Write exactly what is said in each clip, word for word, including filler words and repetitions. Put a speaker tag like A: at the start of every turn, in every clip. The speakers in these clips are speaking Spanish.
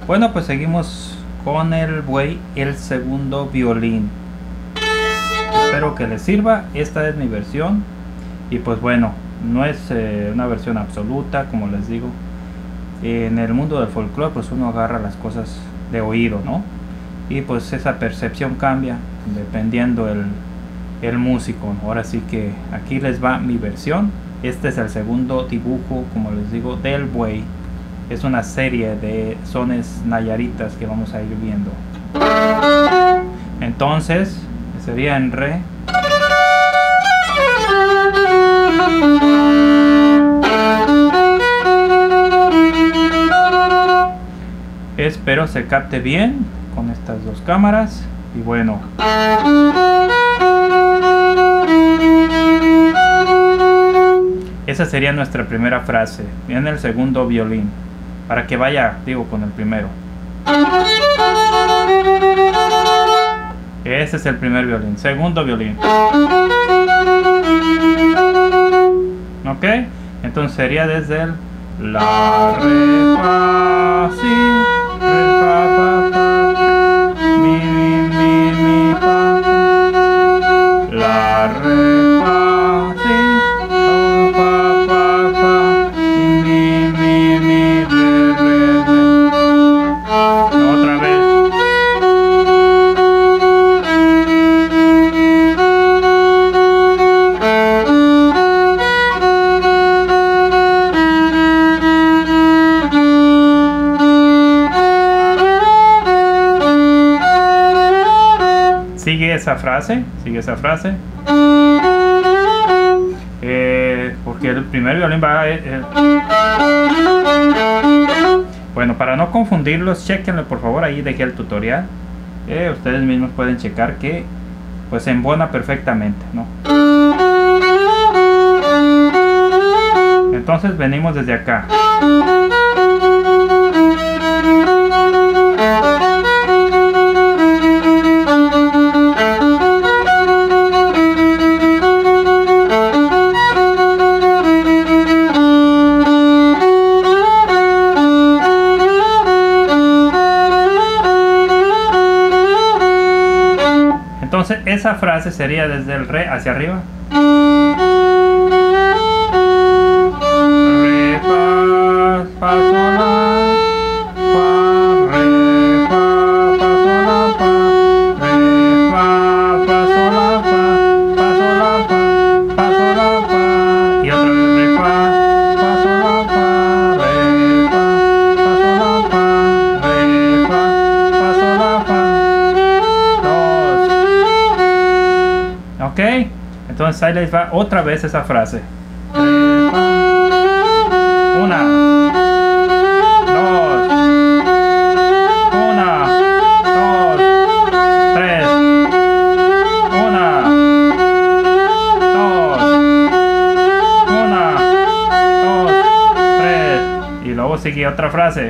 A: Bueno, pues seguimos con el buey, el segundo violín. Espero que les sirva. Esta es mi versión. Y pues bueno, no es eh, una versión absoluta, como les digo. En el mundo del folclore pues uno agarra las cosas de oído, ¿no? Y pues esa percepción cambia dependiendo el, el músico. Ahora sí que aquí les va mi versión. Este es el segundo dibujo, como les digo, del buey. Es una serie de sones nayaritas que vamos a ir viendo. Entonces sería en re. Espero se capte bien con estas dos cámaras. Y bueno, esa sería nuestra primera frase. Viene el segundo violín, para que vaya, digo, con el primero. Ese es el primer violín. Segundo violín. Ok, entonces sería desde el la, re, fa, si, re, fa, fa, fa, mi, mi, mi, mi, fa, la, re, fa, si, fa, fa, fa, mi, mi, mi, re, re, re. Otra vez. Sigue esa frase, sigue esa frase. Eh, porque el primer violín va... Eh, eh. Bueno, para no confundirlos, chequenlo por favor, ahí dejé el tutorial. Eh, ustedes mismos pueden checar que pues embona perfectamente, ¿no? Entonces venimos desde acá. Entonces esa frase sería desde el re hacia arriba. Re, fa, fa, sol, la, fa, re, fa, fa, sol, la, fa, re, fa, fa, sol, la, fa, fa, sol, la, fa, fa, sol, la, fa. Y otra vez re, fa, fa, sol, la, fa, re, fa, fa, sol, la, fa, re, fa, fa, sol, la, fa. Ok, entonces ahí les va otra vez esa frase. Una, dos, una, dos, tres, una, dos, una, dos, tres. Y luego sigue otra frase.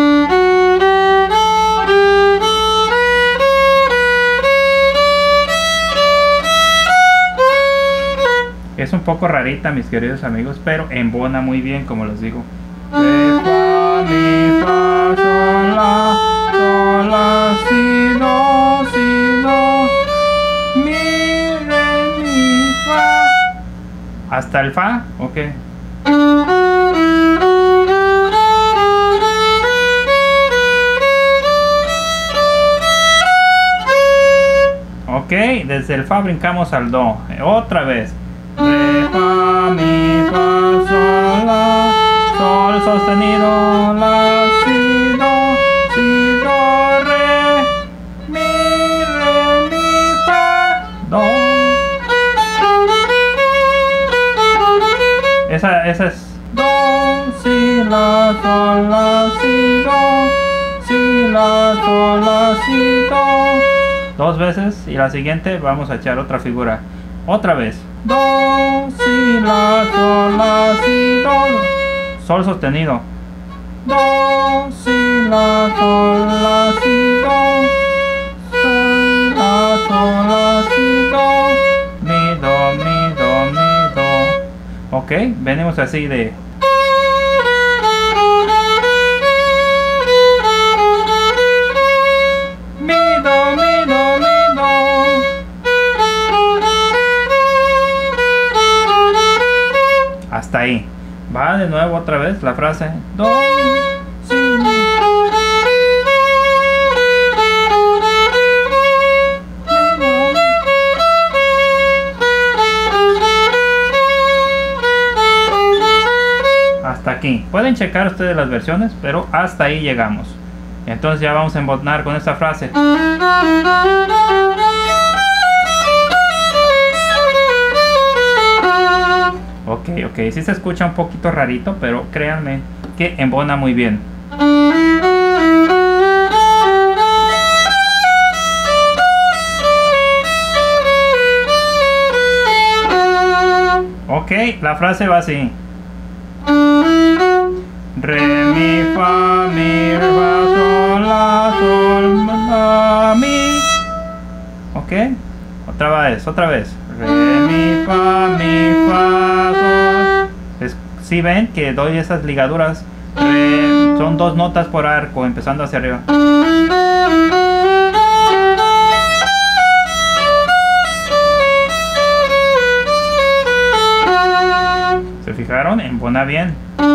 A: Es un poco rarita, mis queridos amigos, pero embona muy bien, como les digo. Re, fa, mi, fa, sol, la, sol, la, si, do, si, do, mi, re, mi, fa. Hasta el fa, ok. Ok, desde el fa brincamos al do. Otra vez. Re, fa, mi, fa, sol, la, sol sostenido, la, si, do, si, do, re, mi, re, mi, fa, do. Esa, esa es do, si, la, sol, la, si, do, si, la, sol, la, si, do. Dos veces y la siguiente vamos a echar otra figura. Otra vez. Do, si, la, sol, la, si, do. Sol sostenido. Do, si, la, sol, la, si, do. Sol, la, sol, la, si, do. Mi, do, mi, do, mi, do. Ok, venimos así de... de nuevo otra vez la frase do, si, mi. Hasta aquí. Pueden checar ustedes las versiones, pero hasta ahí llegamos. Entonces ya vamos a embonar con esta frase. Ok, ok, sí se escucha un poquito rarito, pero créanme que embona muy bien. Ok, la frase va así. Re, mi, fa, mi, re, fa, sol, la, sol, la, mi. Ok, otra vez, otra vez. Re, mi, fa, mi, fa, sol. Es, si ven que doy esas ligaduras, re, son dos notas por arco, empezando hacia arriba. ¿Se fijaron? Embona bien.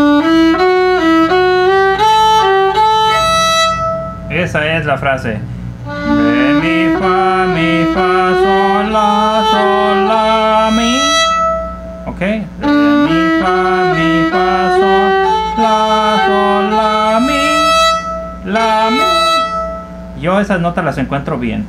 A: Esa es la frase. Re, mi, fa, mi, fa, sol, la, sol, la, mi. Ok. Re, mi, fa, mi, fa, sol, la, sol, la, mi. La, mi. Yo esas notas las encuentro bien.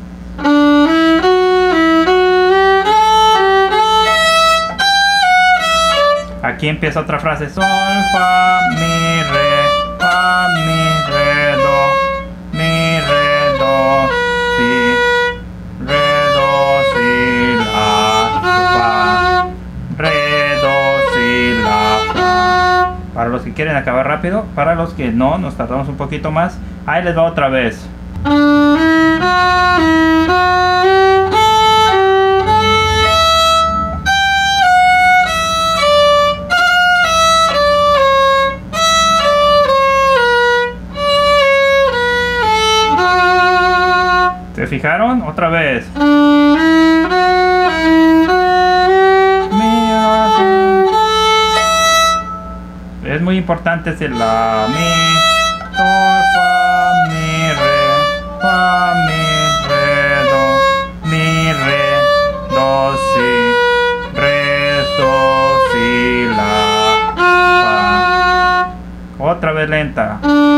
A: Aquí empieza otra frase. Sol, fa, mi, re, fa, mi, re, do, mi, re, do, si, re, do, si, la, fa, re, do, si, la, fa. Para los que quieren acabar rápido, para los que no, nos tardamos un poquito más. Ahí les va otra vez. ¿Se fijaron? Otra vez. Es muy importante si la, mi, sol, fa, mi, re, fa, mi, re, do, mi, re, do, si, re, so, si, la, fa. Otra vez lenta.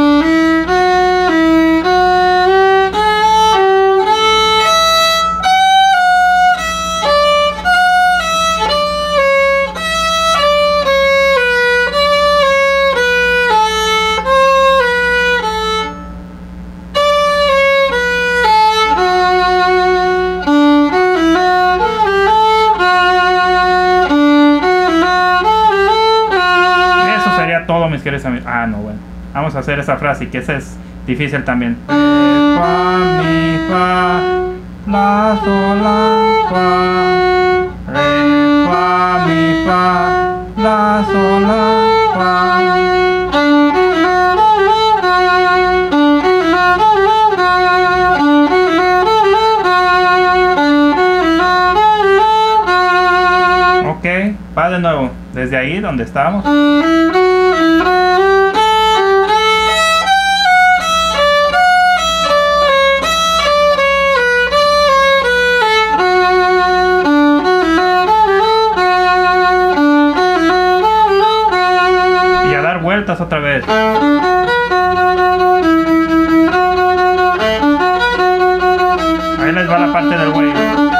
A: Todo, mis queridos amigos. Ah, no, bueno. Vamos a hacer esa frase, que esa es difícil también. Re, fa, mi, fa, la, sol, la, fa. Re, fa, mi, fa, la, sol, la, fa. Ok, va de nuevo. Desde ahí donde estábamos. Vueltas otra vez. Ahí les va la parte del güey.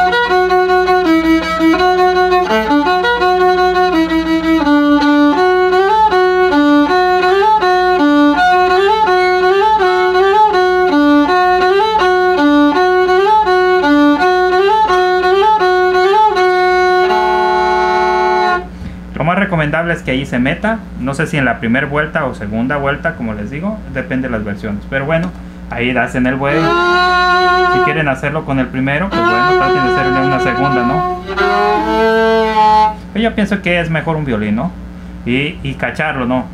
A: Lo más recomendable es que ahí se meta, no sé si en la primera vuelta o segunda vuelta, como les digo, depende de las versiones, pero bueno, ahí hacen el buey. Si quieren hacerlo con el primero, pues bueno, traten de hacerle una segunda, ¿no? Pero yo pienso que es mejor un violín, ¿no? Y, y cacharlo, ¿no?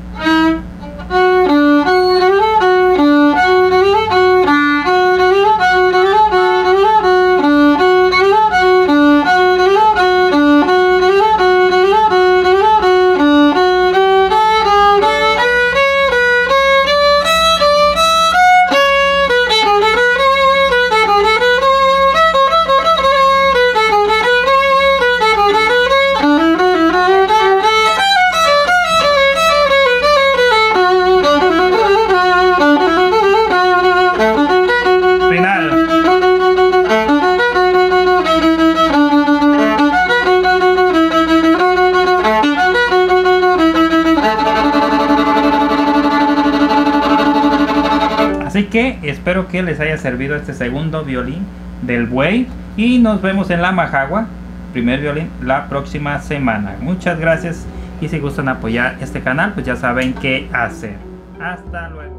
A: que espero que les haya servido este segundo violín del buey. Y nos vemos en la majagua, primer violín, la próxima semana. Muchas gracias. Y si gustan apoyar este canal, pues ya saben qué hacer. Hasta luego.